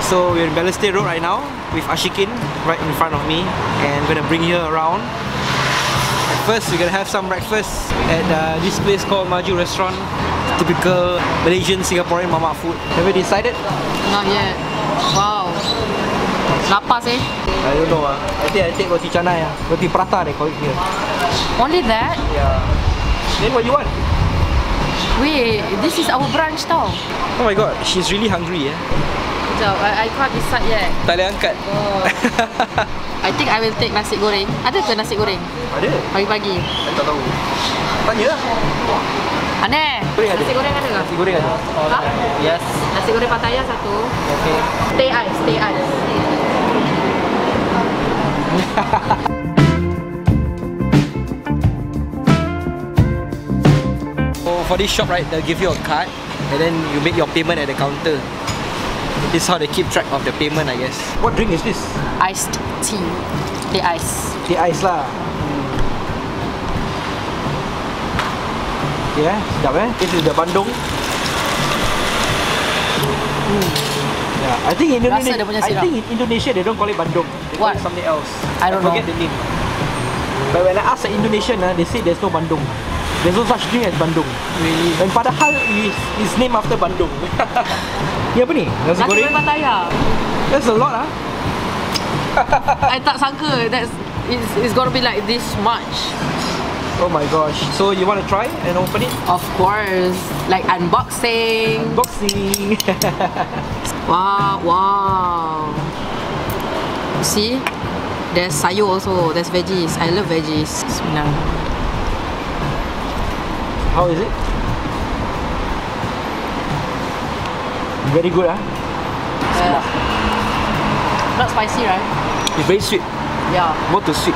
Okay, so we're in Balestier Road right now with Ashikin right in front of me, and I'm gonna bring her around. At first, we're gonna have some breakfast at this place called Maju Restaurant. Typical Malaysian Singaporean mamak food. Have you decided? Not yet. Wow. Lapas eh? I don't know. I think I take roti canai. Roti prata they call it here. Only that? Yeah. Then what you want? Wait, this is our brunch tau. Oh my god, she's really hungry Sekejap, I can't decide yet. Tak boleh angkat. Oh. I think I will take nasi goreng. Ada ke nasi goreng? Ada. Pagi-pagi. Saya tak tahu. Tanya lah. Aneh. Nasi goreng ada ke? Nasi goreng ada. Ha? Yes. Nasi goreng Pattaya satu. Okay. Teh ais, teh ais. For this shop, right, they'll give you a card and then you make your payment at the counter. This is how they keep track of the payment, I guess. What drink is this? Iced tea. Teh ais. Teh ais lah. Okay, sedap This is the bandung. Yeah, I think in Indonesia they don't call it bandung. They call it something else. I forget the name. But when I ask the Indonesian, they say there's no bandung. There's no such thing as bandung. Really? And padahal is named after Bandung. Ni apa ni? Nasi goreng Pattaya. That's a lot I tak sangka it's gonna be like this much. Oh my gosh. So you want to try and open it? Of course. Like unboxing. Unboxing. Wow. See? There's sayur also. There's veggies. I love veggies. Bismillah. How is it? Very good, Not spicy, right? It's very sweet. Yeah. More to sweet.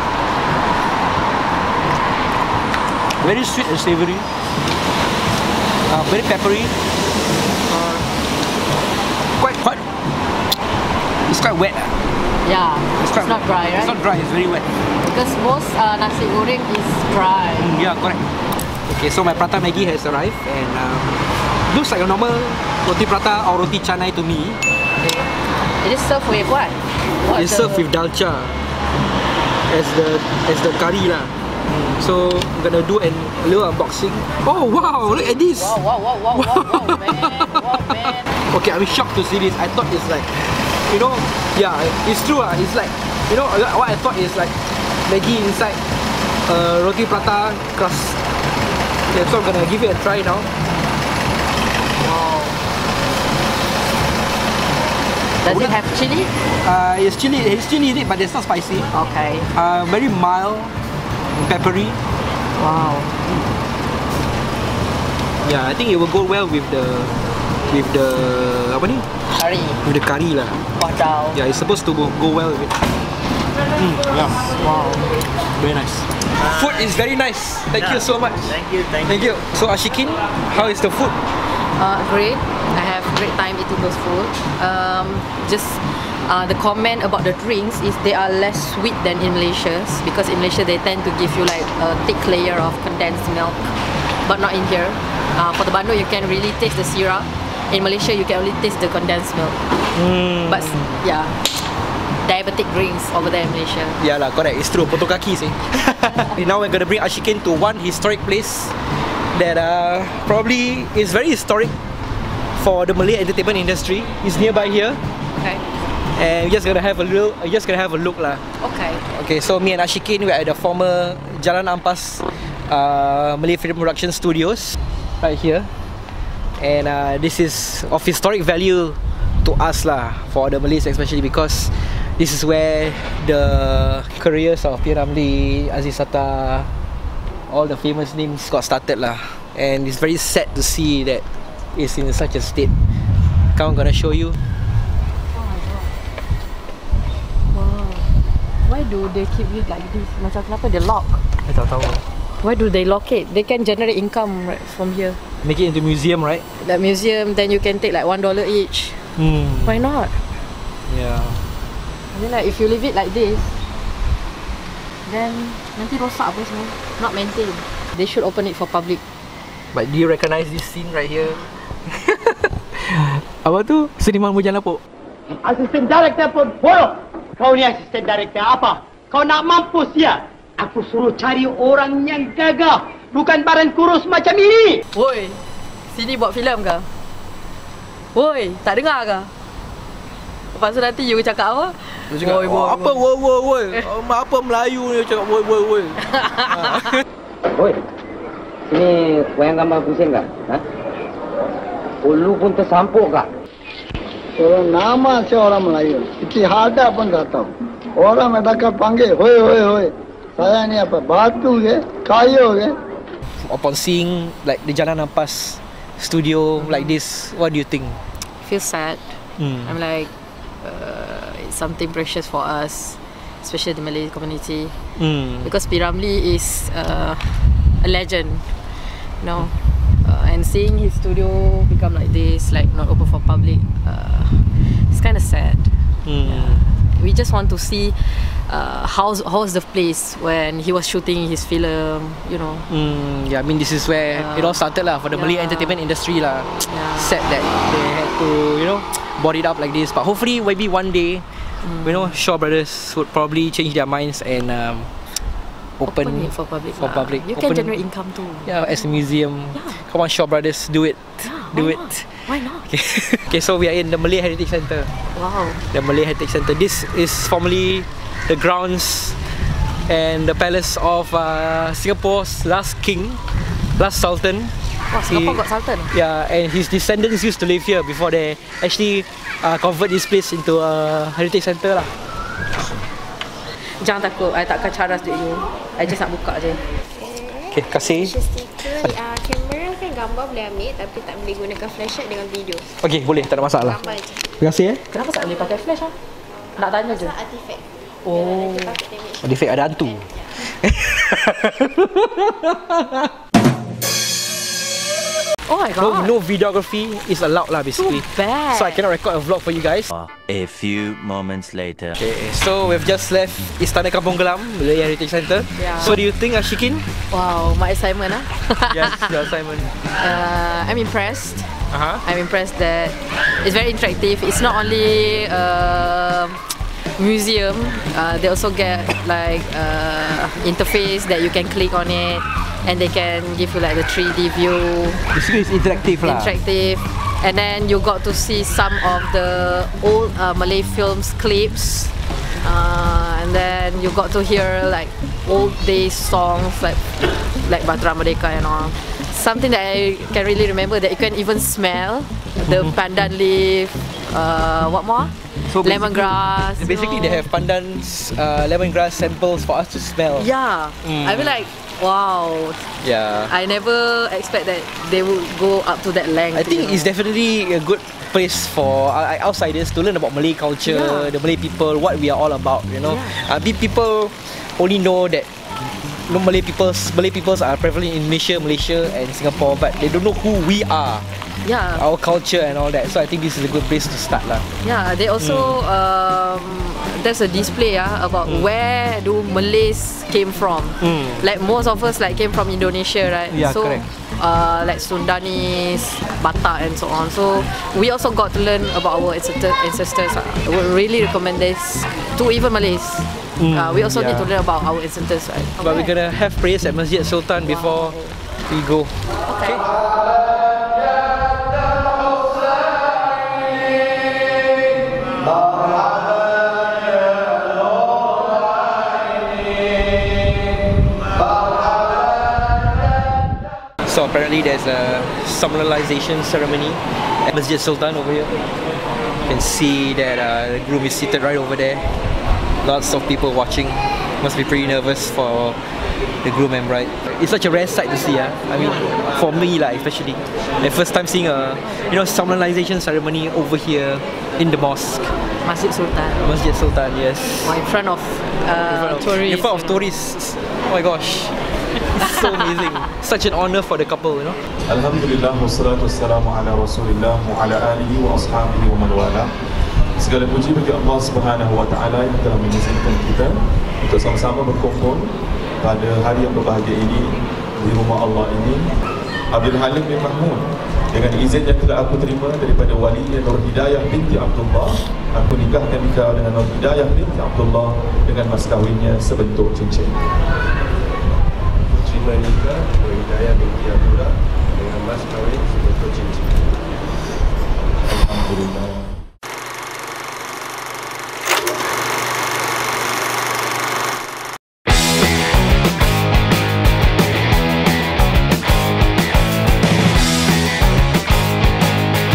Very sweet and savoury. Very peppery. Quite. It's quite wet. Yeah. It's not dry, right? It's not dry. It's very wet. Because most nasi goreng is dry. Yeah, correct. Okay, so my prata Maggi has arrived and looks like a normal roti prata or roti canai to me. Okay. It is served with what? It's served with dalcha as the curry lah. So I'm gonna do a little unboxing. Oh wow, look at this! Wow, man. Okay, I'm shocked to see this. I thought it's like, yeah, it's true it's like, what I thought is like Maggi inside roti prata crust. Okay, so I'm gonna give it a try now. Wow. Does it have chili? It's chili in it, but it's not spicy. Okay. Very mild, peppery. Wow. Yeah, I think it will go well with the apa ni? Curry. With the curry lah. Padau. Yeah, it's supposed to go well with it. Yeah. Wow. Very nice. Food is very nice. Thank you so much. Thank you. So Ashikin, how is the food? Great. I have great time eating those food. The comment about the drinks is they are less sweet than in Malaysia, because in Malaysia they tend to give you like a thick layer of condensed milk, but not in here. For the bandung you can really taste the syrup. In Malaysia you can only taste the condensed milk. But yeah, diabetic drinks over there in Malaysia. Yeah lah, correct. It's true. Potong kaki sih. Now we're gonna bring Ashikin to one historic place that probably is very historic for the Malay entertainment industry. It's nearby here. Okay. And we're just gonna have a look lah. Okay. Okay, so me and Ashikin, we're at the former Jalan Ampas Malay Film Production Studios right here. And this is of historic value to us lah, for the Malays especially, because this is where the careers of P. Ramlee, Aziz Sata, all the famous names got started lah. And it's very sad to see that it's in such a state. Come, I'm gonna show you. Wow. Why do they keep it like this? Macam kenapa they lock? I tak tahu. Why do they lock it? They can generate income right from here. Make it into museum, right? Like museum, then you can take like $1 each. Why not? Yeah. I mean like if you leave it like this, then nanti rosak apa semua. Not maintained. They should open it for public. But do you recognize this scene right here? Apa tu? Seniman Bujang Lapuk. Asisten director pun bodoh. Kau ni asisten director apa? Kau nak mampus ya? Aku suruh cari orang yang gagah, bukan barang kurus macam ini. Woi, sini buat filem ke? Woi, tak dengar ke? Lepas tu nanti you cakap apa? Dia cakap, apa woi. Apa Melayu ni cakap woi. Woi, sini wayang gambar pusing kah? Ha? Ulu pun tersampuk kah? Orang nama saya orang Melayu, itu ada pun tak tahu. Orang mereka panggil, hoi. Saya ni apa? Batu ke? Kayu ke? Upon seeing like the Jalan Ampas studio like this, what do you think? Feel sad. I'm like, it's something precious for us, especially the Malay community, because P. Ramlee is a legend, you know. And seeing his studio become like this, like not open for public, it's kind of sad. We just want to see how's the place when he was shooting his film, you know. Yeah, I mean this is where it all started lah for the Malay entertainment industry lah. Sad that they had to, you know, board it up like this. But hopefully, maybe one day, you know, Shaw Brothers would probably change their minds and open it for public. You open, can generate income too. Yeah, as a museum. Come on, Shaw Brothers, do it. Do it. Why not? Okay, so we are in the Malay Heritage Centre. Wow. The Malay Heritage Centre. This is formerly the grounds and the palace of Singapore's last king, last Sultan. Wow, Singapore got Sultan. Yeah, and his descendants used to live here before they actually convert this place into a heritage centre lah. Jangan takut, I takkan caras duit you. I just nak buka je. Okay, kasih. Kamera kan gambar boleh ambil tapi tak boleh gunakan flashlight dengan video. Okay, boleh, tak ada masalah. Gambar je. Terima kasih Kenapa tak boleh pakai flash ah? Nak tanya je. Artifact. Oh. Artifact ada hantu. Oh my So god. no videography is allowed lah basically. Too bad. So I cannot record a vlog for you guys. A few moments later. Okay, so we've just left Istana Kampong Glam, Malay Heritage Centre. Yeah. So do you think, Ashikin? Wow, my assignment ah. Yes, your assignment. I'm impressed. Uh-huh. I'm impressed that it's very interactive. It's not only museum. They also get like interface that you can click on it, and they can give you like the 3D view. Basically, it's interactive lah. Interactive. And then you got to see some of the old Malay films clips, and then you got to hear like old days songs like Batara Merdeka and all. Something that I can really remember, that you can even smell the pandan leaf. What more? So lemongrass. Basically, they have pandan's lemongrass samples for us to smell. Yeah, I feel like wow. Yeah. I never expect that they would go up to that length. I think it's definitely a good place for outsiders to learn about Malay culture, the Malay people, what we are all about. You know, people only know that Malay peoples are prevalent in Malaysia and Singapore, but they don't know who we are. Yeah. Our culture and all that. So I think this is a good place to start lah. Yeah, they also there's a display about where do Malays came from. Like most of us like came from Indonesia, right? Yeah, so, correct. Like Sundanese, Batak and so on. So we also got to learn about our ancestors. I would really recommend this to even Malays. We also need to learn about our ancestors, right? But we're gonna have prayers at Masjid Sultan before we go. Okay. So apparently there's a solemnization ceremony at Masjid Sultan over here. You can see that the groom is seated right over there. Lots of people watching. Must be pretty nervous for the groom and bride. It's such a rare sight to see. I mean, for me especially, the first time seeing a solemnization ceremony over here in the mosque. Masjid Sultan. Masjid Sultan, yes. In front of tourists. In front of tourists. Oh my gosh. It's so amazing. Such an honor for the couple, you know. Alhamdulillah, wassalatu wassalamu ala rasulillah wa ala alihi wa ashabihi wa man wala. Segala puji bagi Allah Subhanahu wa taala yang telah mengizinkan kita untuk sama-sama berkumpul pada hari yang berbahagia ini di rumah Allah ini Abdul Halim bin Mahmud, dengan izin yang telah aku terima daripada walinya Nur Hidayah binti Abdullah, aku nikahkan engkau dengan Nur Hidayah binti Abdullah dengan mas kahwinnya sebentuk cincin. Terima nikah Nur Hidayah binti Abdullah dengan mas kahwin sebentuk cincin. Alhamdulillah.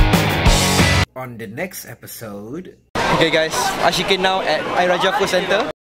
On the next episode. Okay guys, Ashikin now at Air Raja Food Center.